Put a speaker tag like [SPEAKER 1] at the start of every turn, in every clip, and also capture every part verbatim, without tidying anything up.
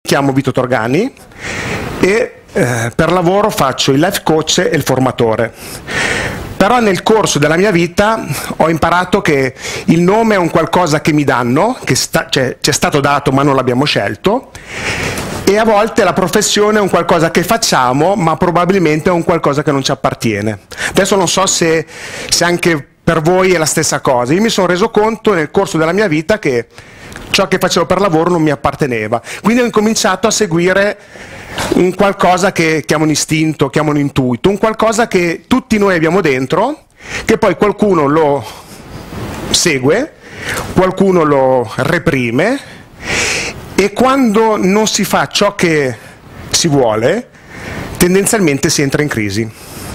[SPEAKER 1] chiamo Vito Torgani e eh, per lavoro faccio il life coach e il formatore. Però nel corso della mia vita ho imparato che il nome è un qualcosa che mi danno, che sta, cioè, ci è stato dato ma non l'abbiamo scelto, e a volte la professione è un qualcosa che facciamo ma probabilmente è un qualcosa che non ci appartiene. Adesso non so se, se anche per voi è la stessa cosa. Io mi sono reso conto nel corso della mia vita che ciò che facevo per lavoro non mi apparteneva, quindi ho incominciato a seguire un qualcosa che chiamo un istinto, chiamo un intuito, un qualcosa che tutti noi abbiamo dentro, che poi qualcuno lo segue, qualcuno lo reprime, e quando non si fa ciò che si vuole, tendenzialmente si entra in crisi.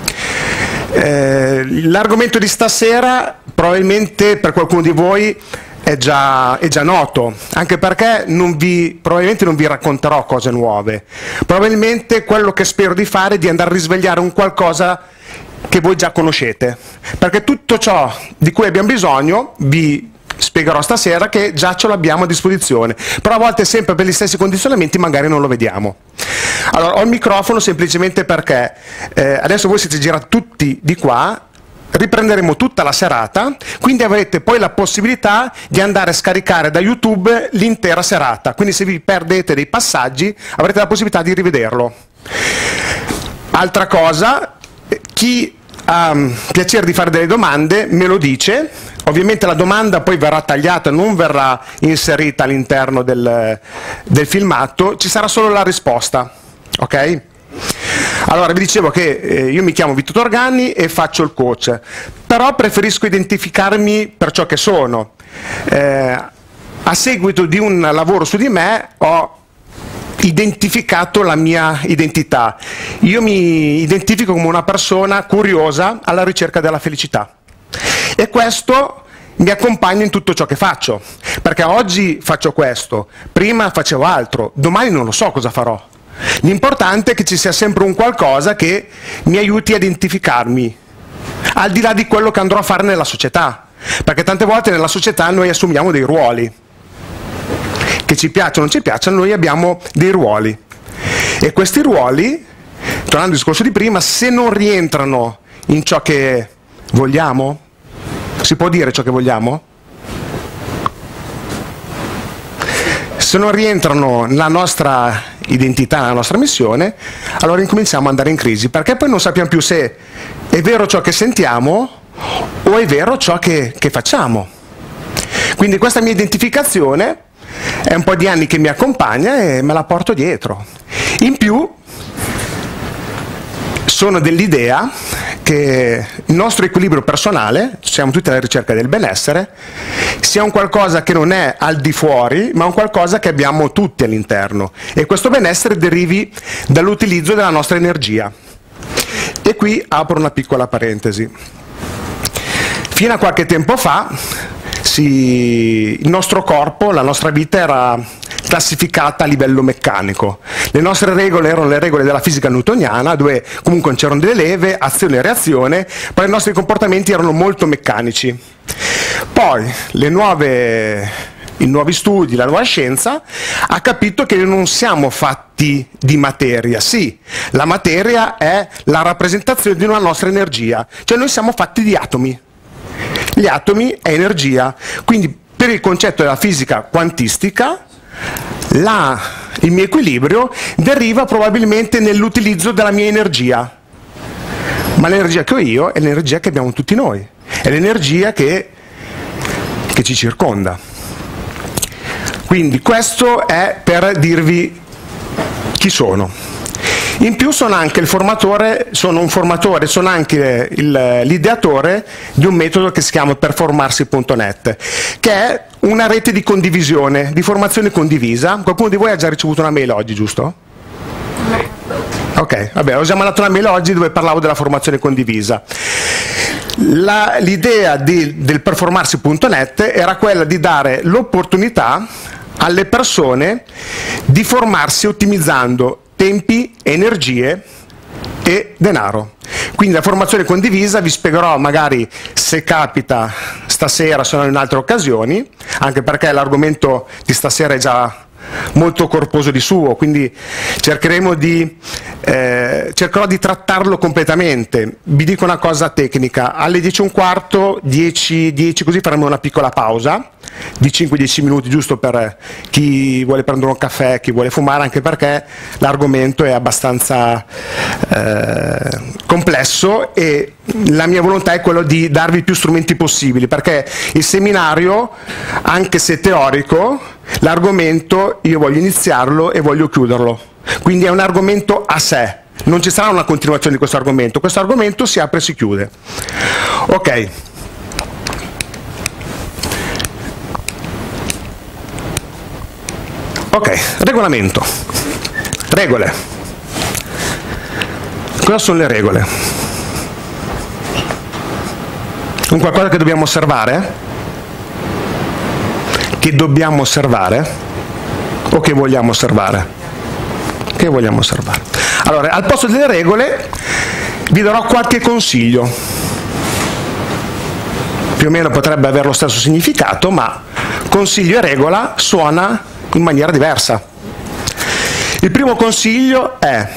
[SPEAKER 1] Eh, l'argomento di stasera probabilmente per qualcuno di voi È già, è già noto, anche perché non vi, probabilmente non vi racconterò cose nuove. Probabilmente quello che spero di fare è di andare a risvegliare un qualcosa che voi già conoscete, perché tutto ciò di cui abbiamo bisogno vi spiegherò stasera che già ce l'abbiamo a disposizione, però a volte sempre per gli stessi condizionamenti magari non lo vediamo. Allora, ho il microfono semplicemente perché eh, adesso voi siete girati tutti di qua, riprenderemo tutta la serata, quindi avrete poi la possibilità di andare a scaricare da YouTube l'intera serata, quindi se vi perdete dei passaggi avrete la possibilità di rivederlo. Altra cosa, chi ha piacere di fare delle domande me lo dice, ovviamente la domanda poi verrà tagliata, non verrà inserita all'interno del, del filmato, ci sarà solo la risposta, ok? Allora, vi dicevo che eh, io mi chiamo Vito Torgani e faccio il coach, però preferisco identificarmi per ciò che sono. Eh, a seguito di un lavoro su di me ho identificato la mia identità. Io mi identifico come una persona curiosa alla ricerca della felicità e questo mi accompagna in tutto ciò che faccio, perché oggi faccio questo, prima facevo altro, domani non lo so cosa farò. L'importante è che ci sia sempre un qualcosa che mi aiuti a identificarmi, al di là di quello che andrò a fare nella società, perché tante volte nella società noi assumiamo dei ruoli, che ci piacciono o non ci piacciono, noi abbiamo dei ruoli, e questi ruoli, tornando al discorso di prima, se non rientrano in ciò che vogliamo, si può dire ciò che vogliamo? Se non rientrano nella nostra identità, nella nostra missione, allora incominciamo ad andare in crisi, perché poi non sappiamo più se è vero ciò che sentiamo o è vero ciò che, che facciamo. Quindi questa mia identificazione è un po' di anni che mi accompagna e me la porto dietro. In più sono dell'idea che il nostro equilibrio personale, siamo tutti alla ricerca del benessere, sia un qualcosa che non è al di fuori, ma un qualcosa che abbiamo tutti all'interno, e questo benessere derivi dall'utilizzo della nostra energia. E qui apro una piccola parentesi. Fino a qualche tempo fa si, il nostro corpo, la nostra vita era classificata a livello meccanico. Le nostre regole erano le regole della fisica newtoniana, dove comunque non c'erano delle leve, azione e reazione, però i nostri comportamenti erano molto meccanici. Poi le nuove, i nuovi studi, la nuova scienza ha capito che non siamo fatti di materia. Sì, la materia è la rappresentazione di una nostra energia, cioè noi siamo fatti di atomi. Gli atomi è energia, quindi per il concetto della fisica quantistica la, il mio equilibrio deriva probabilmente nell'utilizzo della mia energia, ma l'energia che ho io è l'energia che abbiamo tutti noi, è l'energia che, che ci circonda. Quindi questo è per dirvi chi sono. In più sono anche il formatore, sono un formatore, sono anche l'ideatore di un metodo che si chiama performarsi punto net, che è una rete di condivisione, di formazione condivisa. Qualcuno di voi ha già ricevuto una mail oggi, giusto? Ok, vabbè, ho già mandato una mail oggi dove parlavo della formazione condivisa. L'idea del performarsi punto net era quella di dare l'opportunità alle persone di formarsi ottimizzando tempi, energie e denaro. Quindi la formazione condivisa vi spiegherò magari se capita stasera, se no in altre occasioni, anche perché l'argomento di stasera è già molto corposo di suo, quindi cercheremo di, eh, cercherò di trattarlo completamente. Vi dico una cosa tecnica: alle dieci e un quarto, dieci, dieci così faremo una piccola pausa di cinque dieci minuti, giusto per chi vuole prendere un caffè, chi vuole fumare, anche perché l'argomento è abbastanza eh, complesso e la mia volontà è quello di darvi più strumenti possibili, perché il seminario, anche se teorico, l'argomento io voglio iniziarlo e voglio chiuderlo, quindi è un argomento a sé, non ci sarà una continuazione di questo argomento, questo argomento si apre e si chiude. Ok. Ok, regolamento. Regole. Cosa sono le regole? Un qualcosa che dobbiamo osservare? Che dobbiamo osservare? O che vogliamo osservare? Che vogliamo osservare? Allora, al posto delle regole vi darò qualche consiglio. Più o meno potrebbe avere lo stesso significato, ma consiglio e regola suona in maniera diversa. Il primo consiglio è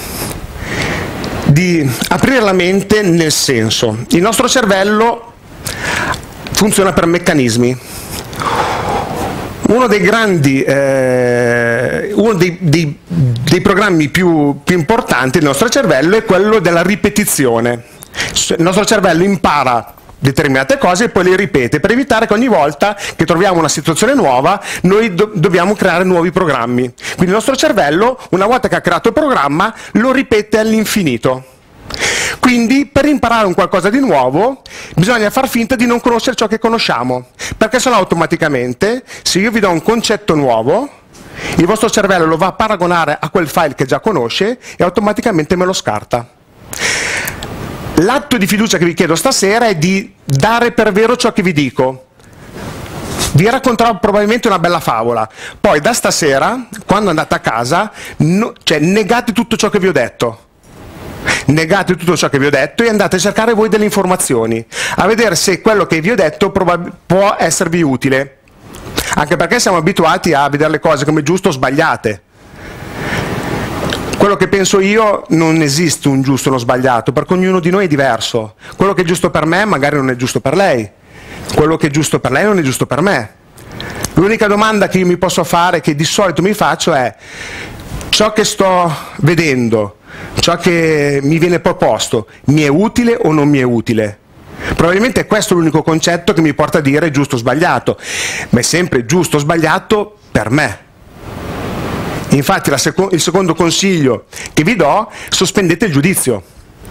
[SPEAKER 1] di aprire la mente, nel senso, il nostro cervello funziona per meccanismi. Uno dei grandi, eh, uno dei, dei, dei programmi più, più importanti del nostro cervello è quello della ripetizione. Il nostro cervello impara determinate cose e poi le ripete, per evitare che ogni volta che troviamo una situazione nuova noi do dobbiamo creare nuovi programmi. Quindi il nostro cervello, una volta che ha creato il programma, lo ripete all'infinito. Quindi per imparare un qualcosa di nuovo bisogna far finta di non conoscere ciò che conosciamo, perché sennò automaticamente, se io vi do un concetto nuovo, il vostro cervello lo va a paragonare a quel file che già conosce e automaticamente me lo scarta. L'atto di fiducia che vi chiedo stasera è di dare per vero ciò che vi dico. Vi racconterò probabilmente una bella favola, poi da stasera, quando andate a casa, no, cioè, negate tutto ciò che vi ho detto. Negate tutto ciò che vi ho detto e andate a cercare voi delle informazioni, a vedere se quello che vi ho detto può esservi utile. Anche perché siamo abituati a vedere le cose come giusto o sbagliate. Quello che penso io, non esiste un giusto o uno sbagliato, perché ognuno di noi è diverso. Quello che è giusto per me magari non è giusto per lei. Quello che è giusto per lei non è giusto per me. L'unica domanda che io mi posso fare, che di solito mi faccio, è: ciò che sto vedendo, ciò che mi viene proposto, mi è utile o non mi è utile? Probabilmente questo è l'unico concetto che mi porta a dire giusto o sbagliato, ma è sempre giusto o sbagliato per me. Infatti la seco il secondo consiglio che vi do: sospendete il giudizio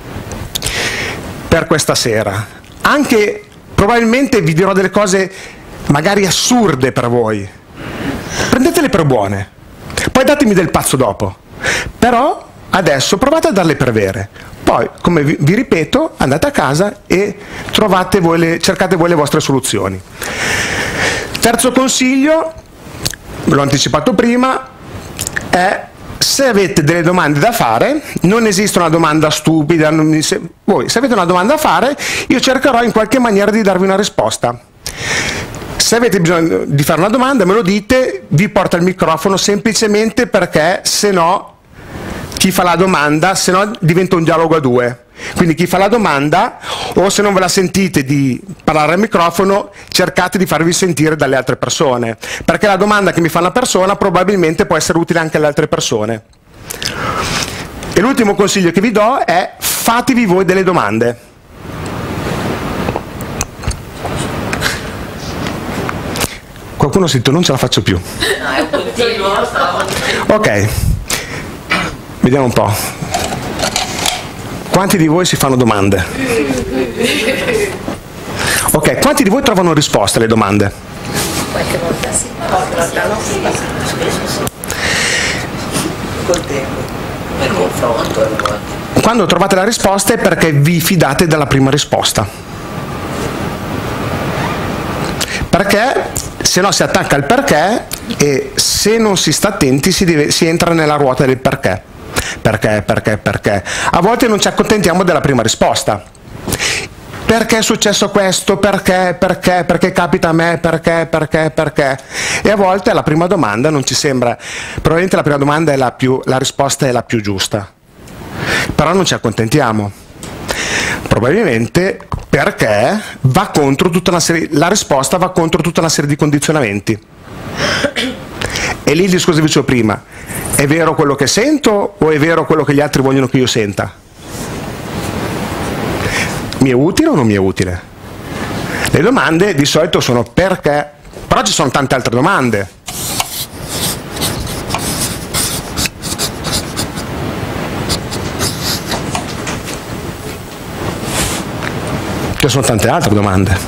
[SPEAKER 1] per questa sera. Anche probabilmente vi dirò delle cose magari assurde per voi, prendetele per buone, poi datemi del pazzo dopo, però adesso provate a darle per vere, poi, come vi, vi ripeto, andate a casa e trovate voi le, cercate voi le vostre soluzioni. Terzo consiglio, l'ho anticipato prima, è: se avete delle domande da fare, non esiste una domanda stupida, non, se, voi se avete una domanda da fare, io cercherò in qualche maniera di darvi una risposta. Se avete bisogno di fare una domanda, me lo dite, vi porto il microfono, semplicemente perché se no chi fa la domanda, se no diventa un dialogo a due. Quindi chi fa la domanda, o se non ve la sentite di parlare al microfono, cercate di farvi sentire dalle altre persone, perché la domanda che mi fa una persona probabilmente può essere utile anche alle altre persone. E l'ultimo consiglio che vi do è: fatevi voi delle domande. Qualcuno ha detto non ce la faccio più. Ok, vediamo un po'. Quanti di voi si fanno domande? Ok, quanti di voi trovano risposte alle domande?
[SPEAKER 2] Qualche volta sì, qualche volta no. Col tempo, per confronto.
[SPEAKER 1] Quando trovate la risposta è perché vi fidate della prima risposta. Perché se no si attacca al perché e se non si sta attenti si, deve, si entra nella ruota del perché. Perché, perché, perché. A volte non ci accontentiamo della prima risposta. perché è successo questo, perché, perché, perché capita a me, perché, perché, perché. E a volte la prima domanda non ci sembra, probabilmente la prima domanda è la più, la risposta è la più giusta, però non ci accontentiamo. Probabilmente perché va contro tutta una serie, la risposta va contro tutta una serie di condizionamenti. E lì il discorso che dicevo prima, è vero quello che sento o è vero quello che gli altri vogliono che io senta? Mi è utile o non mi è utile? Le domande di solito sono perché, però ci sono tante altre domande. Ci sono tante altre domande.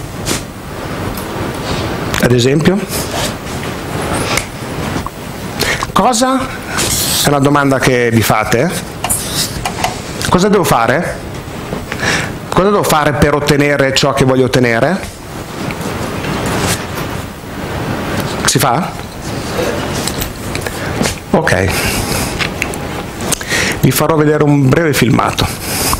[SPEAKER 1] Ad esempio? Cosa? È una domanda che vi fate? Cosa devo fare? Cosa devo fare per ottenere ciò che voglio ottenere? Si fa? Ok. Vi farò vedere un breve filmato.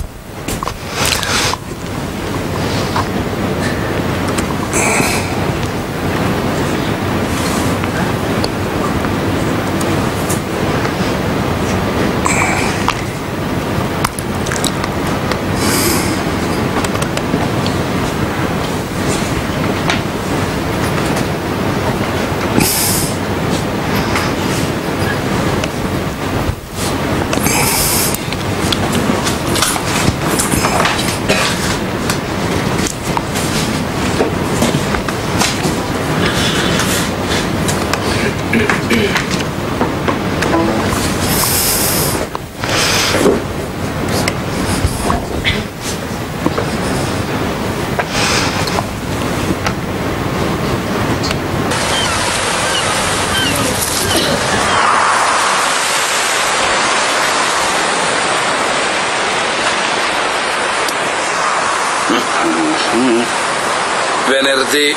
[SPEAKER 3] Venerdì.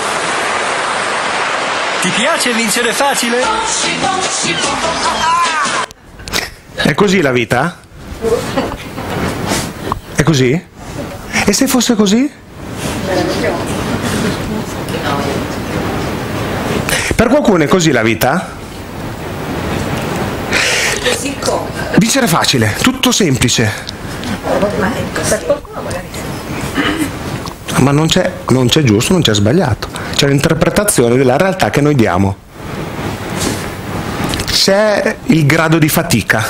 [SPEAKER 4] Ti piace vincere facile?
[SPEAKER 1] È così la vita? È così? E se fosse così? Per qualcuno è così la vita? Vincere facile, tutto semplice. Ma non c'è, non c'è giusto, non c'è sbagliato. C'è l'interpretazione della realtà che noi diamo. C'è il grado di fatica.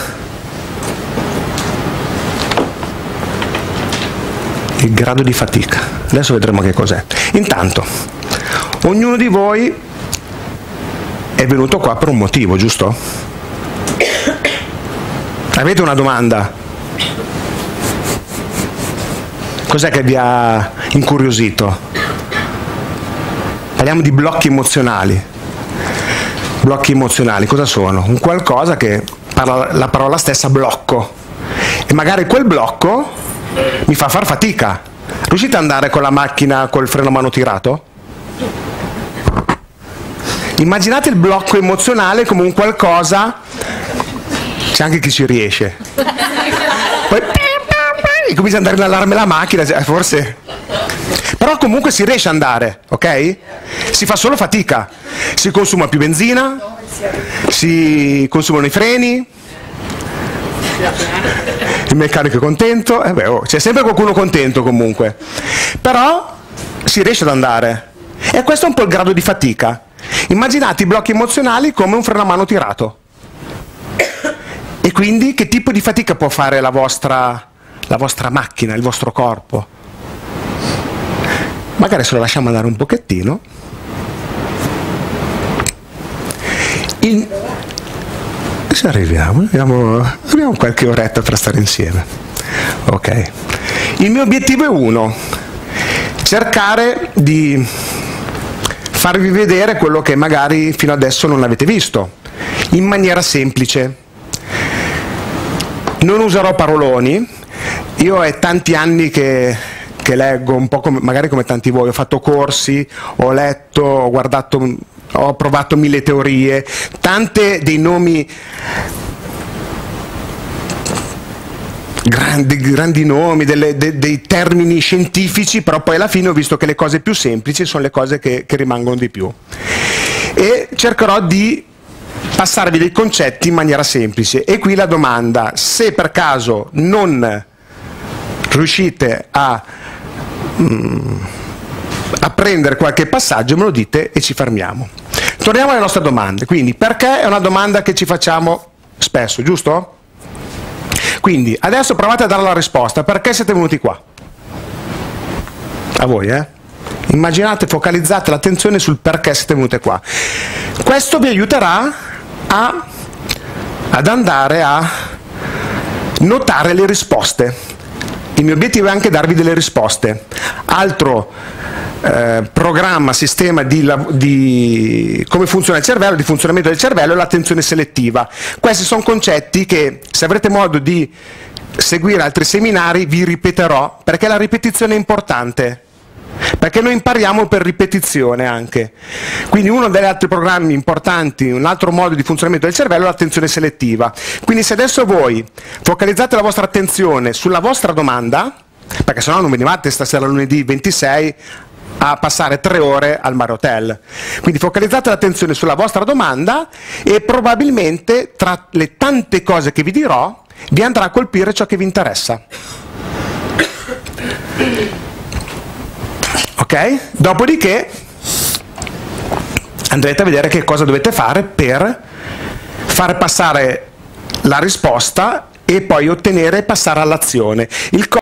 [SPEAKER 1] Il grado di fatica. Adesso vedremo che cos'è. Intanto, ognuno di voi è venuto qua per un motivo, giusto? Avete una domanda? Cos'è che vi ha incuriosito? Parliamo di blocchi emozionali. Blocchi emozionali cosa sono? Un qualcosa che parla la parola stessa blocco. E magari quel blocco mi fa far fatica. Riuscite ad andare con la macchina col freno a mano tirato? Immaginate il blocco emozionale come un qualcosa, c'è anche chi ci riesce. Poi e comincia ad andare l'allarme la macchina, forse. Però comunque si riesce ad andare, ok? Si fa solo fatica. Si consuma più benzina, si consumano i freni, il meccanico è contento, eh beh, oh, c'è sempre qualcuno contento comunque. Però si riesce ad andare. E questo è un po' il grado di fatica. Immaginate i blocchi emozionali come un freno a mano tirato. E quindi che tipo di fatica può fare la vostra, la vostra macchina, il vostro corpo? Magari se lo lasciamo andare un pochettino. In... Se arriviamo, abbiamo, abbiamo qualche oretta per stare insieme. Ok. Il mio obiettivo è uno: cercare di farvi vedere quello che magari fino adesso non avete visto, in maniera semplice. Non userò paroloni, io è tanti anni che, che leggo, un po' come, magari come tanti voi, ho fatto corsi, ho letto, ho guardato, ho provato mille teorie, tante dei nomi grandi, grandi nomi, delle, de, dei termini scientifici, però poi alla fine ho visto che le cose più semplici sono le cose che, che rimangono di più. E cercherò di passarvi dei concetti in maniera semplice. E qui la domanda: se per caso non riuscite a, mm, a prendere qualche passaggio, me lo dite e ci fermiamo. Torniamo alle nostre domande. Quindi, perché è una domanda che ci facciamo spesso, giusto? Quindi, adesso provate a dare la risposta. Perché siete venuti qua? A voi, eh? Immaginate, focalizzate l'attenzione sul perché siete venute qua. Questo vi aiuterà a, ad andare a notare le risposte. Il mio obiettivo è anche darvi delle risposte. Altro eh, programma, sistema di, di come funziona il cervello, di funzionamento del cervello, è l'attenzione selettiva. Questi sono concetti che, se avrete modo di seguire altri seminari, vi ripeterò, perché la ripetizione è importante. Perché noi impariamo per ripetizione anche. Quindi uno degli altri programmi importanti, un altro modo di funzionamento del cervello è l'attenzione selettiva. Quindi se adesso voi focalizzate la vostra attenzione sulla vostra domanda, perché sennò non venivate stasera lunedì ventisei a passare tre ore al Mare Hotel. Quindi focalizzate l'attenzione sulla vostra domanda e probabilmente tra le tante cose che vi dirò vi andrà a colpire ciò che vi interessa. Ok? Dopodiché andrete a vedere che cosa dovete fare per far passare la risposta e poi ottenere e passare all'azione. Il